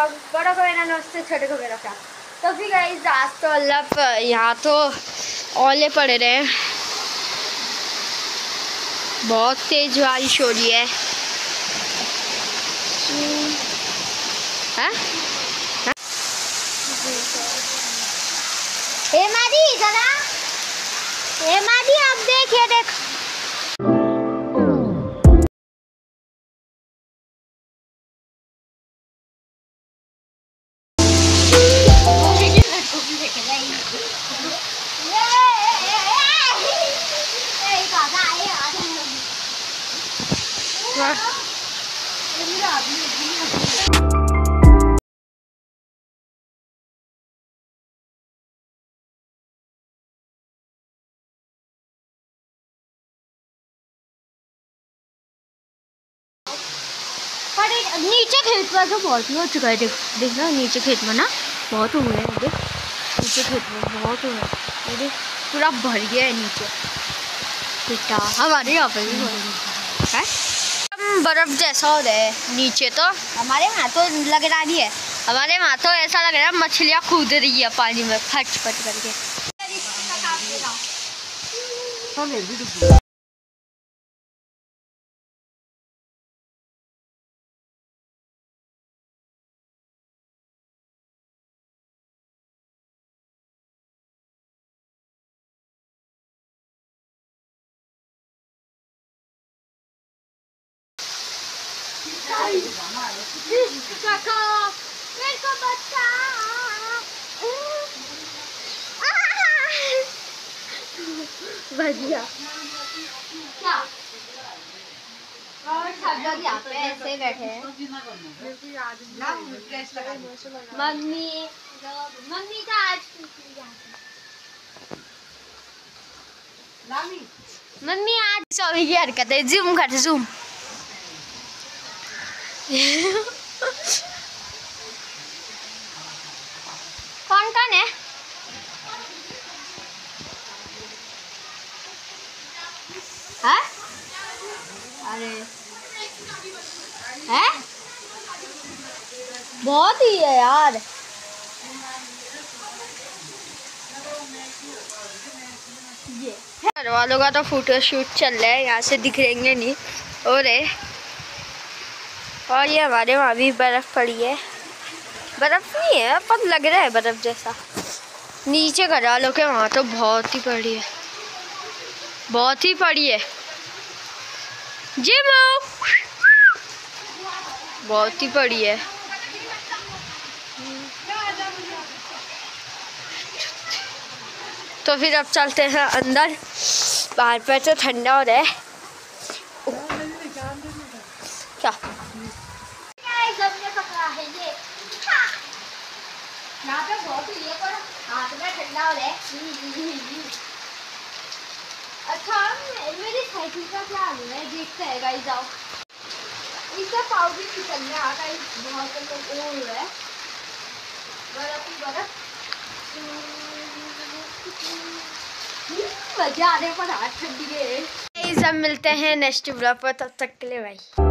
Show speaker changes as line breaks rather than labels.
Blog, बड़ों को मेरा नमस्ते, छोटे को मेरा प्यार। तो फिर गाइस आज तो अल्लाह यहाँ तो ओले पड़ रहे हैं, बहुत तेज बारिश हो रही है। हे मादी जरा, हे मादी आप देख, ये देख। नीचे खेत में तो बहुत ही हो चुका है, देखना नीचे खेत में ना बहुत हुए हैं। देख नीचे खेत में बहुत हुए हैं, देख पूरा भर गया है नीचे। बेटा हमारे यहाँ पे भी है, बर्फ जैसा हो रहा है नीचे। तो हमारे वहाँ तो लग रहा नहीं है, हमारे वहाँ तो ऐसा लग रहा है मछलियाँ कूद रही है पानी में फट फट करके। मेरे को बच्चा बढ़िया क्या, और सब लोग यहाँ पे ऐसे बैठे हैं। मम्मी मम्मी का आज मम्मी आज सभी की हरकत है, जूम कर जूम। कौन कौन है? हाँ? अरे है बहुत ही है यार। ये घर वालों का तो फोटो शूट चल रहा है, यहाँ से दिख रहेंगे नहीं। और ये हमारे वहाँ भी बर्फ पड़ी है, बर्फ नहीं है पर लग रहा है बर्फ जैसा। नीचे घर वालों के वहाँ तो बहुत ही पड़ी है, बहुत ही पड़ी है जी, बहुत ही पड़ी है। तो फिर अब चलते हैं अंदर, बाहर पे तो ठंडा हो रहा है। क्या पकड़ा है ये, यहाँ पे बहुत ही है पर हाथ में ठंडा हो रहा है। अच्छा मेरी साइकिल का क्या हाल है देखते हैं गाइस, जाओ इसका पाउडर निकलने आ गई, बहुत लोग हो रहा है बर्फ ही बर्फ। मजा आ रहा है पर हाथ ठंडी है। सब मिलते हैं नेक्स्ट ब्लॉग पर, तब तक के लिए भाई।